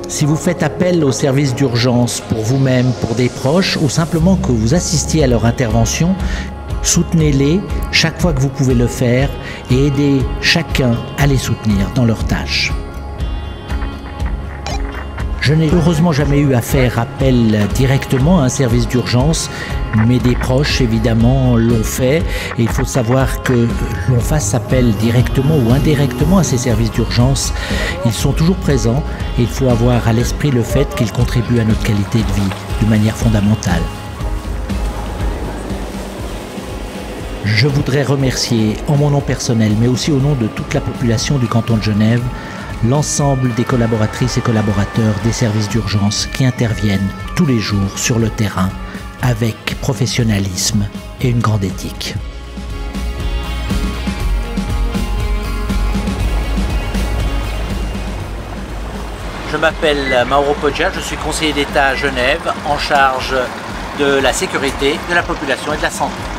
Si vous faites appel aux services d'urgence pour vous-même, pour des proches, ou simplement que vous assistiez à leur intervention, soutenez-les chaque fois que vous pouvez le faire et aidez chacun à les soutenir dans leurs tâches. Je n'ai heureusement jamais eu à faire appel directement à un service d'urgence, mais des proches évidemment l'ont fait. Et il faut savoir que l'on fasse appel directement ou indirectement à ces services d'urgence, ils sont toujours présents et il faut avoir à l'esprit le fait qu'ils contribuent à notre qualité de vie de manière fondamentale. Je voudrais remercier en mon nom personnel, mais aussi au nom de toute la population du canton de Genève, l'ensemble des collaboratrices et collaborateurs des services d'urgence qui interviennent tous les jours sur le terrain avec professionnalisme et une grande éthique. Je m'appelle Mauro Poggia, je suis conseiller d'État à Genève en charge de la sécurité de la population et de la santé.